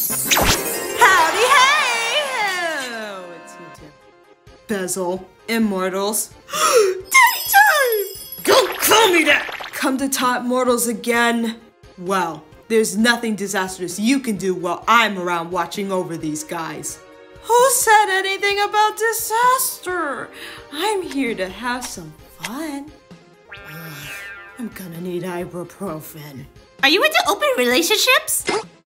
Howdy, hey! Oh, it's you two. Bezel, Immortals. Daddy time! Don't call me that! Come to top mortals again. Well, there's nothing disastrous you can do while I'm around watching over these guys. Who said anything about disaster? I'm here to have some fun. I'm gonna need ibuprofen. Are you into open relationships?